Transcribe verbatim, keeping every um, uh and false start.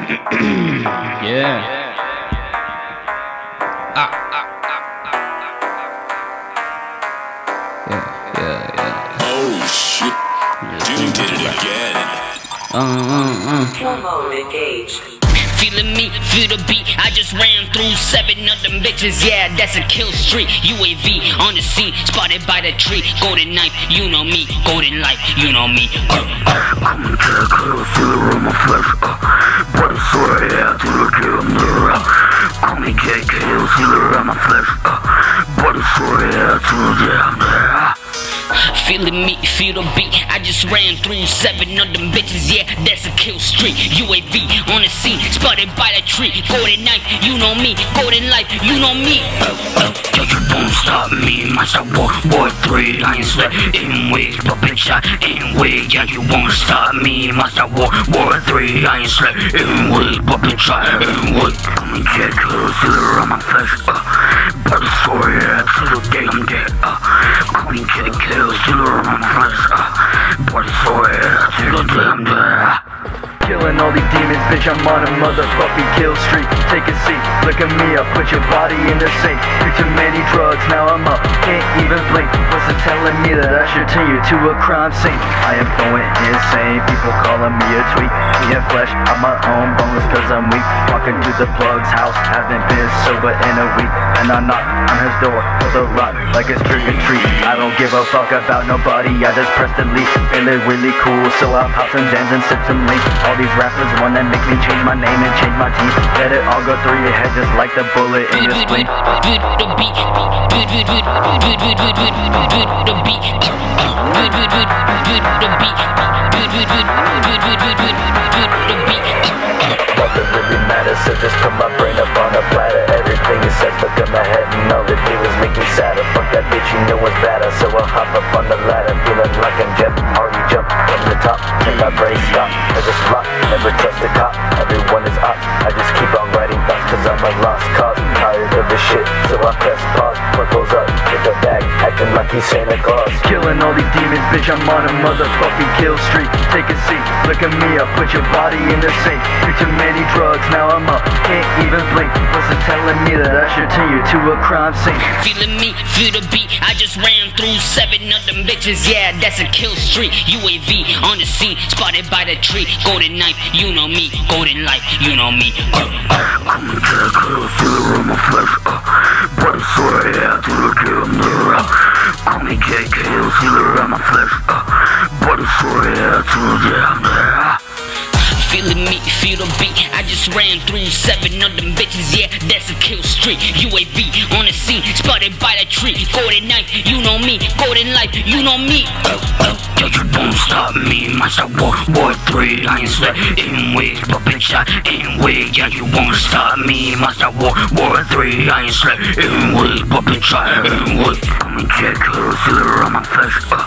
Yeah. Ah. Yeah, yeah, yeah. Oh shit. Dude did it again. Uh, uh, uh. Kill mode engaged. Feeling me, feel the beat. I just ran through seven of them bitches. Yeah, that's a kill streak. U A V on the scene, spotted by the tree. Golden knife, you know me. Golden light, you know me. Uh, uh. I'm a killer, feel on my flesh. Uh, but I swear, yeah, to look at him there. Call me K K, feel on my flesh. Uh, but I swear, yeah, to look at him there. Feeling me, feel the beat. I just ran through seven of them bitches. Yeah, that's a kill streak. U A V on the scene, spotted by the tree. Golden knife, you know me. Golden light, you know me. Uh, uh, you won't stop me, Master War, War three. I ain't sweat in wigs, but bitch I ain't wig. Yeah, you won't stop me, Master War, War three. I ain't sweat in wigs, but bitch I ain't wig. I'm a jet killer, feel on my flesh. Uh, but I swear, yeah, to the day I'm dead. Uh, call me K K, feel on my flesh. Uh, but I swear, yeah, to the day I'm dead. Killing all these demons, bitch, I'm on a motherfucking kill streak. Take a seat, look at me, I'll put your body in the sink. Do too many drugs, now I'm up, can't even blink. What's it telling me that I should turn you to a crime scene? I am going insane, people calling me a tweak. Eating flesh on my own bones cause I'm weak. Walking through the plug's house, haven't been sober in a week. And I knock on his door with a rock like it's trick or treat. I don't give a fuck about nobody, I just press delete. Feeling really cool, so I pop some jams and sip some leaf. All these rappers wanna make me change my name and change my teeth. Let it all go through your head just like the bullet in your spleen. The beat, the beat, the beat, the beat. Nothing really matters, so just put my brain up on a platter. Everything is set, stuck in my head, and all it did was make me sadder. Fuck that bitch, you know what's better, so I hop up on the ladder. Feeling like I'm Jeff, already jumped from the top. Make my brain stop, never slot, never trust a cop. Everyone is ops, I just keep on writing thoughts, cause I'm a lost cause. Tired of this shit, so I press pause. What goes up, get the bag, acting like he's Santa Claus. Killing all these demons, bitch, I'm on a motherfucking kill streak. Take a seat, look at me, I'll put your body in the sink. Do too many drugs, now I'm up, can't even blink. What's it telling me that I should turn you to a crime scene? Feeling me, feel the beat. I just ran through seven of them bitches. Yeah, that's a kill streak. U A V on the scene, spotted by the tree. Golden knife, you know me. Golden light, you know me. Uh, uh. I'm a jet killer, feel on my flesh. Uh, but I swear, yeah, to look at him there. Call me K K, feel on my flesh. Uh, but I swear, yeah, to look at him there. Feeling me, feel the beat. I just ran through seven of them bitches. Yeah, that's a kill streak. U A V on the scene, spotted by the tree. Golden knife, you know me. Golden light, you know me. Uh, uh, yeah, you won't stop me, Master War, War three. I ain't sweat in wigs, but bitch I ain't wig. Yeah, you won't stop me, Master War, War three. I ain't sweat in wigs, but bitch I ain't wig. I'm a jet killer, feel on my flesh. Uh,